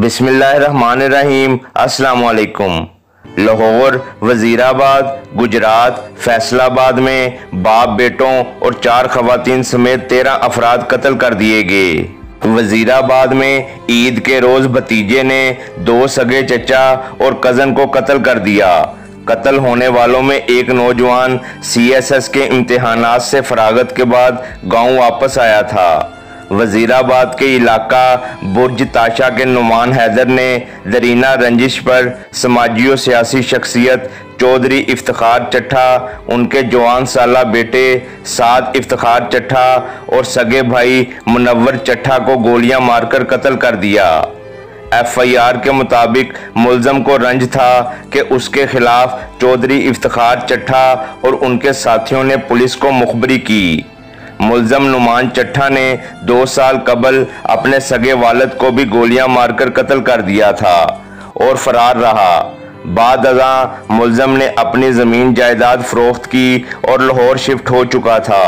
बिस्मिल्लाहिर्रहमानिर्रहीम। अस्सलाम वालेकुम। लाहौर, वजीराबाद, गुजरात, फैसलाबाद में बाप बेटों और 4 खवातीन समेत 13 अफराद कत्ल कर दिए गए। वजीराबाद में ईद के रोज भतीजे ने 2 सगे चचा और कज़न को कत्ल कर दिया। कत्ल होने वालों में एक नौजवान CSS के इम्तिहानात से फरागत के बाद गांव वापस आया था। वजीराबाद के इलाका बुर्ज ताशा के नुमान हैदर ने दरीना रंजिश पर समाजी और सियासी शख्सियत चौधरी इफ्तिखार चट्ठा, उनके जवान साला बेटे साद इफ्तिखार चट्ठा और सगे भाई मुनव्वर चट्ठा को गोलियां मारकर कत्ल कर दिया। FIR के मुताबिक मुल्ज़म को रंज था कि उसके खिलाफ चौधरी इफ्तिखार चट्ठा और उनके साथियों ने पुलिस को मुखबरी की। मुल्ज़म नुमान चट्ठा ने 2 साल कबल अपने सगे वालिद को भी गोलियां मारकर कत्ल कर दिया था और फरार रहा। बाद अज़ां मुल्ज़म ने अपनी ज़मीन जायदाद फरोख्त की और लाहौर शिफ्ट हो चुका था।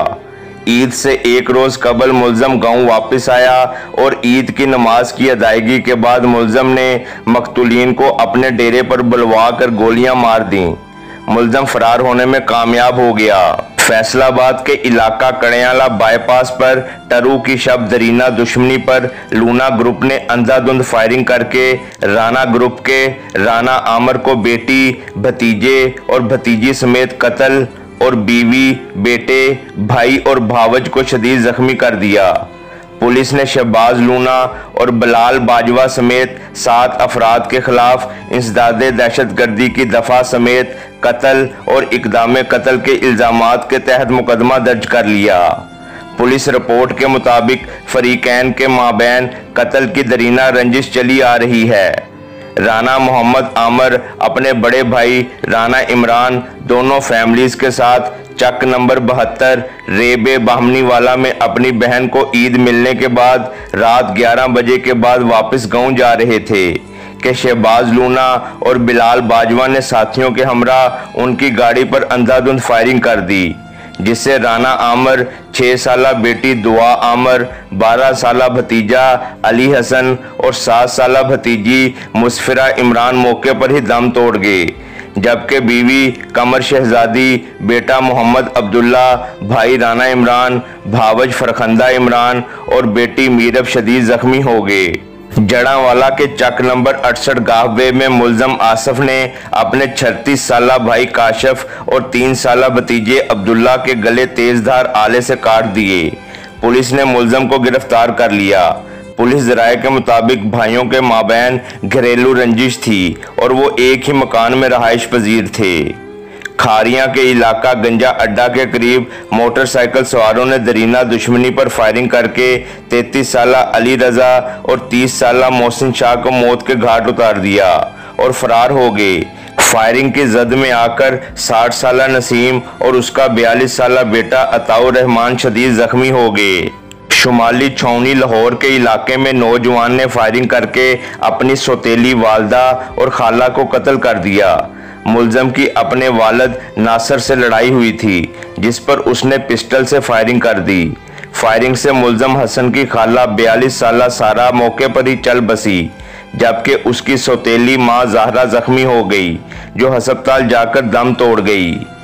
ईद से एक रोज़ कबल मुल्ज़म गांव वापस आया और ईद की नमाज की अदायगी के बाद मुल्ज़म ने मकतूलीन को अपने डेरे पर बुलवा कर गोलियां मार दी। मुल्ज़म फरार होने में कामयाब हो गया। फैसलाबाद के इलाका कड़ियाला बाईपास पर टरू की शब दरीना दुश्मनी पर लूना ग्रुप ने अंधाधुंध फायरिंग करके राना ग्रुप के राना आमर को बेटी, भतीजे और भतीजी समेत कत्ल और बीवी, बेटे, भाई और भावज को शदीद जख्मी कर दिया। पुलिस ने शहबाज लूना और बिलाल बाजवा समेत 7 अफराद के खिलाफ इंसदादे दहशतगर्दी की दफा समेत कत्ल और इक़दाम कत्ल के इल्ज़ामात के तहत मुकदमा दर्ज कर लिया। पुलिस रिपोर्ट के मुताबिक फरीकैन के माबैन कत्ल की दरीना रंजिश चली आ रही है। राना मोहम्मद आमर अपने बड़े भाई राना इमरान दोनों फैमिलीज के साथ चक नंबर 72 रेबे बाहमनी वाला में अपनी बहन को ईद मिलने के बाद रात 11 बजे के बाद वापस गांव जा रहे थे कि शहबाज लूना और बिलाल बाजवा ने साथियों के हमरा उनकी गाड़ी पर अंधाधुंध फायरिंग कर दी, जिससे राना आमर, 6 साला बेटी दुआ आमर, 12 साला भतीजा अली हसन और 7 साला भतीजी मुस्फिरा इमरान मौके पर ही दम तोड़ गए, जबकि बीवी कमर शहजादी, बेटा मोहम्मद अब्दुल्ला, भाई राना इमरान, भावज फरखंदा इमरान और बेटी मीरब शदीद जख्मी हो गए। जड़ावाला के चक नंबर 68 गाहवे में मुल्ज़म आसफ ने अपने 36 साला भाई काशफ और 3 साला भतीजे अब्दुल्ला के गले तेजधार आले से काट दिए। पुलिस ने मुल्ज़म को गिरफ्तार कर लिया। पुलिस ज़राए के मुताबिक भाइयों के माबैन घरेलू रंजिश थी और वो एक ही मकान में रहाइश पजीर थे। खारियां के इलाका गंजा अड्डा के करीब मोटरसाइकिल सवारों ने दरीना दुश्मनी पर फायरिंग करके 33 साला अली रजा और 30 साला मोहसिन शाह को मौत के घाट उतार दिया और फरार हो गए। फायरिंग की जद में आकर 60 साला नसीम और उसका 42 साला बेटा अताउर रहमान शदीद जख्मी हो गए। शुमाली छावनी लाहौर के इलाके में नौजवान ने फायरिंग करके अपनी सौतेली वालदा और खाला को कत्ल कर दिया। मुल्ज़म की अपने वालिद नासर से लड़ाई हुई थी, जिस पर उसने पिस्टल से फायरिंग कर दी। फायरिंग से मुल्ज़म हसन की खाला 42 साला सारा मौके पर ही चल बसी, जबकि उसकी सौतेली माँ ज़हरा जख्मी हो गई, जो हस्पताल जाकर दम तोड़ गई।